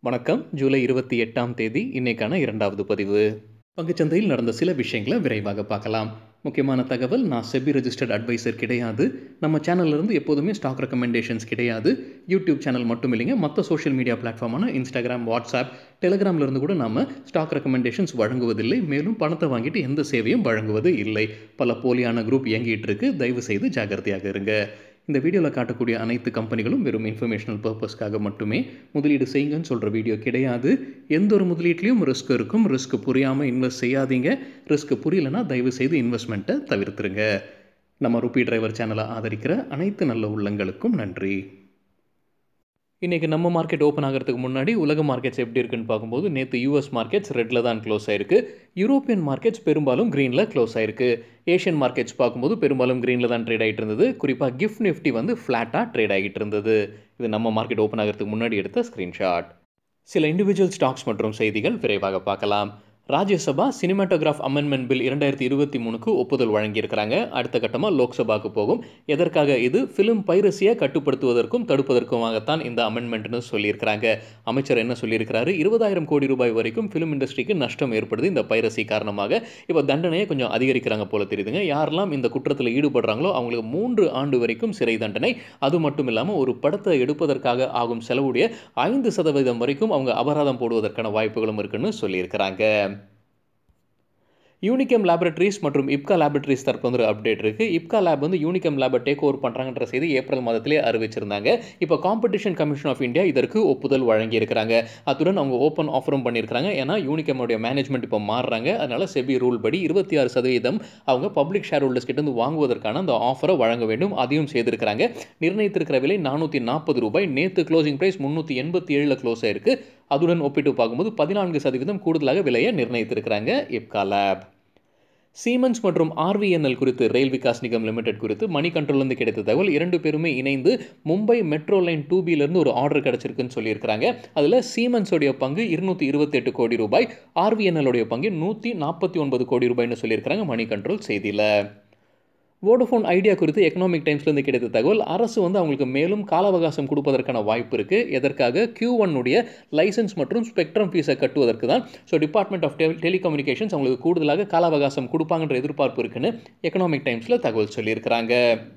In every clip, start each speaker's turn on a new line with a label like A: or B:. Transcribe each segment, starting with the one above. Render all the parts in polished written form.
A: வணக்கம். ஜூலை 28ஆம் தேதி இன்னைக்கான இரண்டாவது பதிவு. பங்குச்சந்தையில் நடந்த சில விஷயங்களை விரைவாக பார்க்கலாம். முக்கியமான தகவல், நான் செபி ரெஜிஸ்டர்ட் அட்வைசர் கிடையாது. நம்ம சேனல்லேருந்து எப்போதுமே ஸ்டாக் ரெக்கமெண்டேஷன்ஸ் கிடையாது. யூடியூப் சேனல் மட்டும் இல்லைங்க, மற்ற சோஷியல் மீடியா பிளாட்ஃபார்மான இன்ஸ்டாகிராம், வாட்ஸ்அப், டெலிகிராம்லேருந்து கூட நம்ம ஸ்டாக் ரெக்கமெண்டேஷன்ஸ் வழங்குவதில்லை. மேலும் பணத்தை வாங்கிட்டு எந்த சேவையும் வழங்குவது இல்லை. பல போலியான குரூப் இயங்கிட்டு இருக்கு. தயவு செய்து ஜாகிரதையாக இருங்க. இந்த வீடியோவில் காட்டக்கூடிய அனைத்து கம்பெனிகளும் வெறும் இன்ஃபர்மேஷனல் பர்பஸ்க்காக மட்டுமே முதலீடு செய்யுங்கன்னு சொல்கிற வீடியோ கிடையாது. எந்த ஒரு முதலீட்லையும் ரிஸ்க் இருக்கும். ரிஸ்க் புரியாமல் இன்வெஸ்ட் செய்யாதீங்க. ரிஸ்க் புரியலைன்னா தயவு செய்து இன்வெஸ்ட்மெண்ட்டை தவிர்த்துருங்க. நம்ம ரூபி டிரைவர் சேனலை ஆதரிக்கிற அனைத்து நல்ல உள்ளங்களுக்கும் நன்றி. இன்றைக்கி நம்ம மார்க்கெட் ஓப்பன் ஆகிறதுக்கு முன்னாடி உலக மார்க்கெட்ஸ் எப்படி இருக்குன்னு பார்க்கும்போது, நேற்று யூஎஸ் மார்க்கெட்ஸ் ரெட்டில் தான் க்ளோஸ் ஆயிருக்கு. யூரோப்பியன் மார்க்கெட்ஸ் பெரும்பாலும் க்ரீனில் க்ளோஸ் ஆயிருக்கு. ஏஷியன் மார்க்கெட்ஸ் பார்க்கும்போது பெரும்பாலும் க்ரீனில் தான் ட்ரேட் ஆகிட்டு இருந்தது. குறிப்பாக கிஃப்ட் நிஃப்டி ஃப்ளாட்டாக ட்ரேட் ஆகிட்டு இருந்தது. இது நம்ம மார்க்கெட் ஓப்பன் ஆகிறதுக்கு முன்னாடி எடுத்த ஸ்க்ரீன்ஷாட். சில இண்டிவிஜுவல் ஸ்டாக்ஸ் மற்றும் செய்திகள் விரைவாக பார்க்கலாம். ராஜ்யசபா சினிமாட்டோகிராஃப் அமெண்ட்மெண்ட் பில் 2023க்கு ஒப்புதல் வழங்கியிருக்கிறாங்க. அடுத்த கட்டமாக லோக்சபாவுக்கு போகும். எதற்காக? இது ஃபிலிம் பைரசியை கட்டுப்படுத்துவதற்கும் தடுப்பதற்குமாகத்தான் இந்த அமெண்ட்மெண்ட்னு சொல்லியிருக்கிறாங்க. அமைச்சர் என்ன சொல்லியிருக்கிறாரு? 20,000 கோடி ரூபாய் வரைக்கும் ஃபிலிம் இண்டஸ்ட்ரிக்கு நஷ்டம் ஏற்படுது இந்த பைரசி காரணமாக. இப்போ தண்டனையை கொஞ்சம் அதிகரிக்கிறாங்க போல தெரியுதுங்க. யாரெல்லாம் இந்த குற்றத்தில் ஈடுபடுறாங்களோ அவங்களுக்கு 3 ஆண்டு வரைக்கும் சிறை தண்டனை. அது மட்டும் இல்லாமல் ஒரு படத்தை எடுப்பதற்காக ஆகும் செலவுடைய 5% வரைக்கும் அவங்க அபராதம் போடுவதற்கான வாய்ப்புகளும் இருக்குன்னு சொல்லியிருக்கிறாங்க. யூனிகம் லேபரேட்டரிஸ் மற்றும் இப்கா லேபரேட்டரிஸ் தரப்பு ஒரு அப்டேட் இருக்குது. இப்கா லேப் யூனிகம் லேபை டேக் ஓவர் பண்ணுறாங்கன்ற செய்தி ஏப்ரல் மாதத்திலே அறிவிச்சிருந்தாங்க. இப்போ காம்படிஷன் கமிஷன் ஆஃப் இந்தியா இதற்கு ஒப்புதல் வழங்கியிருக்கிறாங்க. அத்துடன் அவங்க ஓப்பன் ஆஃபரும் பண்ணியிருக்கிறாங்க. ஏன்னா யூனிகமோடைய மேனேஜ்மெண்ட் இப்போ மாறுறாங்க. அதனால் செபி ரூல் படி 26% அவங்க பப்ளிக் ஷேர் ஹோல்டர்ஸ் கிட்ட இருந்து வாங்குவதற்கான அந்த ஆஃபரை வழங்க வேண்டும். அதையும் செய்திருக்கிறாங்க. நிர்ணயித்திருக்கிற விலை ₹440. நேற்று க்ளோசிங் பிரைஸ் 387 க்ளோஸ் ஆயிருக்கு. அதுடன் ஒப்பிட்டு பார்க்கும்போது 14% கூடுதலாக விலையை நிர்ணயித்திருக்கிறாங்க இப்கா லேப். சீமென்ஸ் மற்றும் ஆர்விஎன்எல் குறித்து, ரயில் விகாஸ் நிகம் லிமிடெட் குறித்து மணி கண்ட்ரோல்லேருந்து கிடைத்த தகவல், 2 பேருமே இணைந்து மும்பை மெட்ரோ லைன் 2Bலேருந்து ஒரு ஆர்டர் கிடச்சிருக்குன்னு சொல்லியிருக்கிறாங்க. அதில் சீமென்ஸோடைய பங்கு ₹228 கோடி, ஆர்விஎன்எல்லுடைய பங்கு ₹149 கோடி சொல்லியிருக்கிறாங்க மணி கண்ட்ரோல் செய்தியில். வோடஃபோன் ஐடியா குறித்து எக்கனாமிக் டைம்ஸ்லேருந்து கிடைத்த தகவல், அரசு அவங்களுக்கு மேலும் கால அவகாசம் கொடுப்பதற்கான வாய்ப்பு இருக்குது. எதற்காக? Q1 லைசன்ஸ் மற்றும் ஸ்பெக்ட்ரம் ஃபீஸை கட்டுவதற்கு தான். ஸோ டிபார்ட்மெண்ட் ஆஃப் டெலிகம்யூனிகேஷன்ஸ் அவங்களுக்கு கூடுதலாக கால அவகாசம் கொடுப்பாங்கன்ற எதிர்பார்ப்பு இருக்குன்னு எக்கனாமிக் டைம்ஸில் தகவல் சொல்லியிருக்கிறாங்க.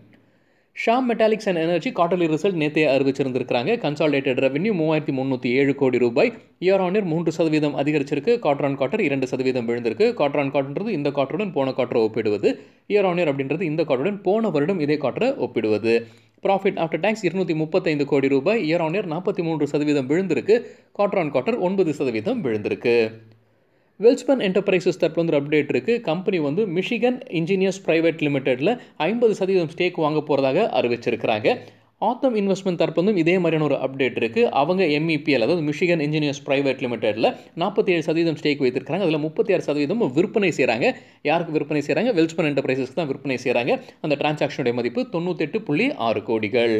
A: Shyam Metalics and Energy quarterly result நேற்றே அறிவிச்சிருந்திருக்கிறாங்க. கன்சாலிடேட்டட் ரெவன்யூ ₹3,307 கோடி. இயர் ஆன் இயர் 3% அதிகரிச்சிருக்கு. குவார்டர் ஆன் குவார்டர் 2% விழுந்திருக்கு. குவார்டர் ஆன் குவார்டர்ன்றது இந்த குவார்டருடன் போன குவார்டரை ஒப்பிடுவது. இயர் ஆன் இயர் அப்படின்றது இந்த குவார்டருடன் போன வருடம் இதே குவார்டரை ஒப்பிடுவது. ப்ராஃபிட் ஆஃப்டர் டேக்ஸ் ₹235 கோடி. இயர் ஆன் இயர் 43% விழுந்திருக்கு. குவார்டர் ஆன் குவார்டர் 9% விழுந்திருக்கு. வெல்ஸ்பன் என்டர்பிரைசஸ் தரப்பு அப்டேட் இருக்குது. கம்பெனி மிஷிகன் இன்ஜினியர்ஸ் பிரைவேட் லிமிடெட்டில் 50% ஸ்டேக் வாங்க போகிறதாக அறிவிச்சிருக்கிறாங்க. ஆத்தம் இன்வெஸ்ட்மெண்ட் தரப்பு இதே மாதிரியான ஒரு அப்டேட் இருக்குது. அவங்க MEPL, அதாவது மிஷிகன் இன்ஜினியர்ஸ் பிரைவேட் லிமிடெட்டில் 47% ஸ்டேக் வைத்திருக்கிறாங்க. அதில் 36% விற்பனை செய்கிறாங்க. யாருக்கு விற்பனை செய்கிறாங்க? வெல்ஸ்பன் என்டர்பிரைசஸ்க்கு தான் விற்பனை செய்கிறாங்க. அந்த டிரான்சாக்ஷனுடைய மதிப்பு 98.6 கோடிகள்.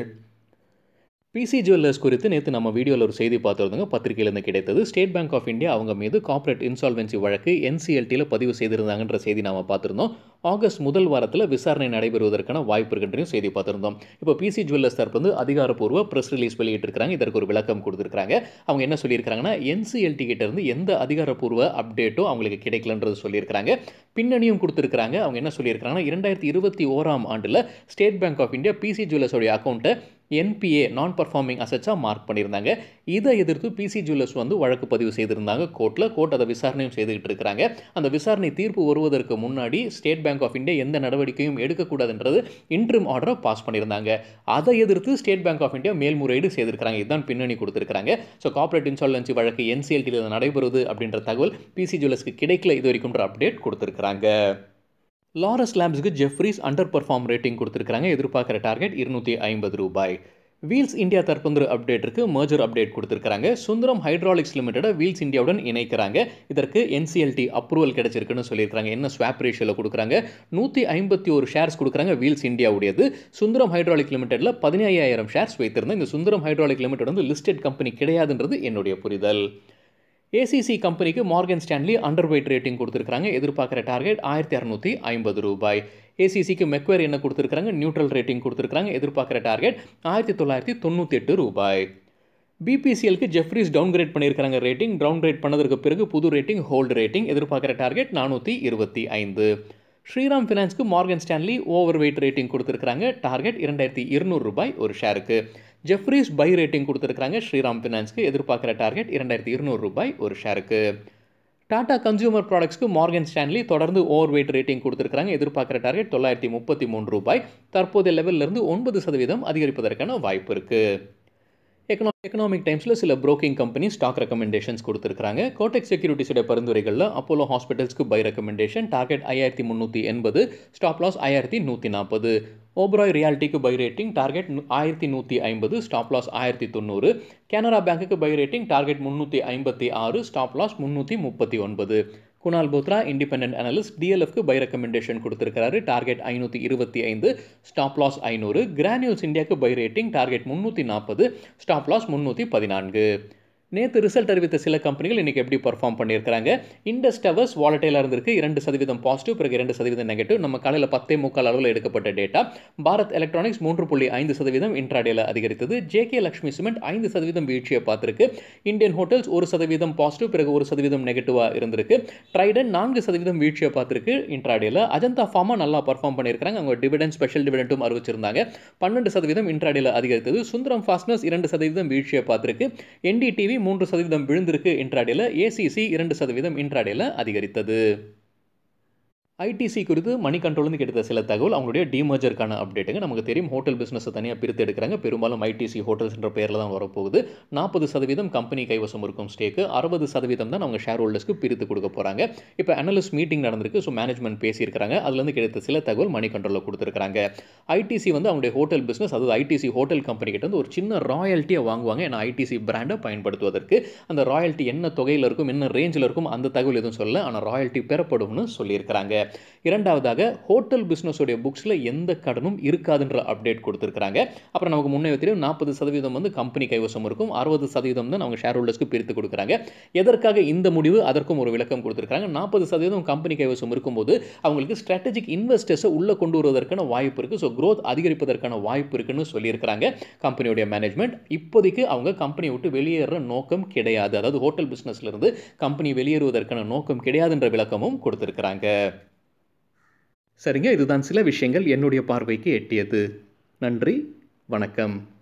A: பிசி ஜுவல்லர்ஸ் குறித்து நேற்று நம்ம வீடியோவில் ஒரு செய்தி பார்த்துருந்தோங்க. பத்திரிகையிலேருந்து கிடைத்தது. ஸ்டேட் பேங்க் ஆஃப் இந்தியா அவங்க மீது கார்ப்பரேட் இன்சால்வென்சி வழக்கு NCLTயில் பதிவு செய்திருந்தாங்கன்ற செய்தி நாம் பார்த்துருந்தோம். ஆகஸ்ட் முதல் வாரத்தில் விசாரணை நடைபெறுவதற்கான வாய்ப்பு இருக்குன்றதையும் செய்தி பார்த்துருந்தோம். இப்போ பிசி ஜுவல்லர்ஸ் தரப்பு அதிகாரப்பூர்வ ப்ரெஸ் ரிலீஸ் வெளியிட்டிருக்கிறாங்க. இதற்கு ஒரு விளக்கம் கொடுத்துருக்காங்க. அவங்க என்ன சொல்லியிருக்காங்கன்னா, NCLT கிட்ட இருந்து எந்த அதிகாரப்பூர்வ அப்டேட்டோ அவங்களுக்கு கிடைக்கலன்றது சொல்லியிருக்கிறாங்க. பின்னணியும் கொடுத்துருக்காங்க. அவங்க என்ன சொல்லியிருக்காங்கன்னா, 2021ஆம் ஆண்டில் State Bank of India PC ஜுவல்லர்ஸோடைய அக்கௌண்ட்டை NPA நான் பர்ஃபார்மிங் அசெட்ஸாக மார்க் பண்ணியிருந்தாங்க. இதை எதிர்த்து பிசி ஜுவல்லர்ஸ் வழக்கு பதிவு செய்திருந்தாங்க கோர்ட்டில். கோர்ட் அதை விசாரணையும் செய்துக்கிட்டு இருக்கிறாங்க. அந்த விசாரணை தீர்ப்பு வருவதற்கு முன்னாடி ஸ்டேட் பேங்க் ஆஃப் இந்தியா எந்த நடவடிக்கையும் எடுக்கக்கூடாதுன்றது இன்ட்ரிம் ஆர்டரை பாஸ் பண்ணியிருந்தாங்க. அதை எதிர்த்து ஸ்டேட் பேங்க் ஆஃப் இந்தியா மேல்முறையீடு செய்திருக்கிறாங்க. இதுதான் பின்னணி கொடுத்துருக்காங்க. ஸோ கார்ப்பரேட் இன்சால்வென்சி வழக்கு NCLTயில் நடைபெறுவது அப்படின்ற தகவல் பிசி ஜுவல்லர்ஸ்க்கு கிடைக்கல இது வரைக்கும்ன்ற அப்டேட் கொடுத்துருக்காங்க. லாரஸ் லேப்ஸுக்கு ஜெஃப்ரீஸ் அண்டர் பர்ஃபார்ம் ரேட்டிங் கொடுத்துருக்காங்க. எதிர்பார்க்குற டார்கெட் ₹250. வீல்ஸ் இந்தியா தரப்பு அப்டேட் இருக்குது. மர்ஜர் அப்டேட் கொடுத்துருக்காங்க. சுந்தரம் ஹைட்ராலிக்ஸ் லிமிடெட் வீல்ஸ் இந்தியாவுடன் இணைக்கிறாங்க. இதற்கு NCLT அப்ரூவல் கிடைச்சிருக்குன்னு சொல்லியிருக்காங்க. என்ன ஸ்வாப் ரேஷியோவில் கொடுக்குறாங்க? 151 ஷேர்ஸ் கொடுக்குறாங்க வீல்ஸ் இந்தியாவுடையது. சுந்தரம் ஹைட்ராலிக் லிமிடெட்டில் 15,000 ஷேர்ஸ் வைத்திருந்தேன். இந்த Sundaram Hydraulic Limited listed company கிடையாதுன்றது என்னுடைய புரிதல். ACC கம்பெனிக்கு Morgan Stanley underweight rating கொடுத்துருக்காங்க. எதிர்பார்க்குற டார்கெட் ₹1,650. ACCக்கு மெக்வேர் என்ன கொடுத்துருக்காங்க? நியூட்ரல் ரேட்டிங் கொடுத்துருக்காங்க. எதிர்பார்க்குற டார்கெட் ₹1,998. பிபிசிஎலுக்கு ஜெஃப்ரீஸ் டவுன்கிரேட் பண்ணியிருக்காங்க ரேட்டிங். டவுன்கிரேட் பண்ணதற்கு பிறகு புது ரேட்டிங் ஹோல்டு ரேட்டிங். எதிர்பார்க்குற டார்கெட் 425. ஸ்ரீராம் ஃபினான்ஸ்க்கு Morgan Stanley overweight rating கொடுத்துருக்காங்க. டார்கெட் ₹2200 ஒரு ஷேருக்கு. ஜெஃப்ரீஸ் பை ரேட்டிங் கொடுத்துருக்காங்க ஸ்ரீராம் ஃபினான்ஸ்க்கு. எதிர்பார்க்குற டார்கெட் ₹2200 ஒரு ஷேருக்கு. டாடா கன்சியூமர் ப்ராடக்ட்ஸ்க்கு மார்கன் ஸ்டான்லி தொடர்ந்து ஓவர் வெயிட் ரேட்டிங் கொடுத்துருக்காங்க. எதிர்பார்க்குற டார்கெட் ₹933. தற்போதைய லெவலிருந்து 9% அதிகரிப்பதற்கான வாய்ப்பு இருக்குது. எக்கனாமிக் டைம்ஸில் சில புரோக்கிங் கம்பெனி ஸ்டாக் ரெக்கமெண்டேஷன்ஸ் கொடுத்துருக்காங்க. கோடெக் செக்யூரிட்டிஸோட பரிந்துரைகளில் அப்போலோ ஹாஸ்பிட்டல்ஸ்க்கு buy recommendation. Target 5380. Stop loss 1140. Oberoi ரியாலிட்டிக்கு buy rating. Target 1150. Stop loss 1090. Canara பேங்க்குக்கு buy rating. Target 356. Stop loss 339. Kunal Bothra independent analyst டிஎல்எஃப்க்கு பை ரெக்கமெண்டேஷன் கொடுத்துருக்காரு. டார்கெட் 525. Stop loss 500. கிரானியூல்ஸ் இந்தியாவுக்கு buy rating. Target 340. Stop loss 314. நேற்று ரிசல்ட் அறிவித்த சில கம்பெனிகள் இன்றைக்கி எப்படி பர்ஃபார்ம் பண்ணியிருக்காங்க. இண்டஸ் டவர்ஸ் வாலட்டைலாக இருந்திருக்கு. 2% பாசிட்டிவ், பிறகு 2% நெகட்டிவ். நம்ம காலையில் 10:45 அளவில் எடுக்கப்பட்ட டேட்டா. பாரத் எலக்ட்ரானிக்ஸ் 3.5% இன்ட்ராடேல அதிகரித்தது. ஜேகே லக்ஷ்மி சிமெண்ட் 5% வீழ்ச்சியை பார்த்துருக்கு. இந்தியன் ஹோட்டல்ஸ் 1% பாசிட்டிவ், பிறகு 1% நெகட்டிவாக இருந்திருக்கு. ட்ரைடன் 4% வீழ்ச்சியை பார்த்துருக்கு இன்ட்ராடேல. அஜந்தா ஃபார்மா நல்லா பர்ஃபார்ம் பண்ணியிருக்காங்க. அவங்க டிவிடெண்ட் ஸ்பெஷல் டிவிடெண்ட்டும் அறிவிச்சிருந்தாங்க. 12% இன்ட்ராடேல அதிகரித்தது. சுந்தரம் ஃபாஸ்ட்னஸ் 2% வீழ்ச்சியை பார்த்துருக்கு. என்டிடிவி 3% விழுந்திருக்கு இன்ட்ராடேல. ஏசிசி 2% இன்ட்ராடேல அதிகரித்தது. ஐடிசி குறித்து மணி கண்ட்ரோல்ந்து கிடைத்த சில தகவல். அவங்களுடைய டிமர்ஜருக்கான அப்டேட்டுங்க. நமக்கு தெரியும் ஹோட்டல் பிஸ்னஸை தனியாக பிரித்து எடுக்கிறாங்க. பெரும்பாலும் ஐடிசி ஹோட்டல்ஸ் என்ற பெயரில் தான் வரப்போகுது. 40% கம்பெனி கைவசம் இருக்கும் ஸ்டேக்கு. 60% தான் அவங்க ஷேர் ஹோல்டர்ஸ்க்கு பிரித்து கொடுக்க போகிறாங்க. இப்போ அனலிஸ்ட் மீட்டிங் நடந்திருக்கு. ஸோ மேனேஜ்மெண்ட் பேசியிருக்கிறாங்க. அதுலேருந்து கிடைத்த சில தகவல் மணி கண்ட்ரோலில் கொடுத்துருக்காங்க. ஐடிசி வந்து அவங்களுடைய ஹோட்டல் பிஸ்னஸ், அதாவது ஐடிசி ஹோட்டல் கம்பெனி கிட்ட வந்து ஒரு சின்ன ராயல்ட்டியை வாங்குவாங்க. ஏன்னா ஐடிசி பிராண்டை பயன்படுத்துவதற்கு அந்த ராயல்ட்டி என்ன தொகையில் இருக்கும், என்ன ரேஞ்சில் இருக்கும், அந்த தகவல் எதுவும் சொல்லலை. ஆனால் ராயல்ட்டி பெறப்படும்னு சொல்லியிருக்கிறாங்க. இரண்டாவதாக ஹோட்டல் பிஸ்னஸோடைய புக்ஸில் எந்த கடனும் இருக்காதுன்ற அப்டேட் கொடுத்துருக்காங்க. அப்புறம் நமக்கு முன்னே தெரியும் 40% வந்து கம்பெனி கைவசம் இருக்கும். 60% தான் அவங்க ஷேர் ஹோல்டர்ஸ்க்கு பிரித்து கொடுக்குறாங்க. எதற்காக இந்த முடிவு, அதற்கும் ஒரு விளக்கம் கொடுத்துருக்காங்க. 40% கம்பெனி கைவசம் இருக்கும்போது அவங்களுக்கு ஸ்ட்ராட்டஜிக் இன்வெஸ்டர்ஸை உள்ளே கொண்டு வருவதற்கான வாய்ப்பு இருக்குது. ஸோ க்ரோத் அதிகரிப்பதற்கான வாய்ப்பு இருக்குன்னு சொல்லியிருக்கிறாங்க கம்பெனியுடைய மேனேஜ்மெண்ட். இப்போதைக்கு அவங்க கம்பெனியை விட்டு வெளியேற நோக்கம் கிடையாது. அதாவது ஹோட்டல் பிஸ்னஸ்லேருந்து கம்பெனி வெளியேறுவதற்கான நோக்கம் கிடையாதுன்ற விளக்கமும் கொடுத்துருக்குறாங்க. சரிங்க, இதுதான் சில விஷயங்கள் என்னுடைய பார்வைக்கு எட்டியது. நன்றி, வணக்கம்.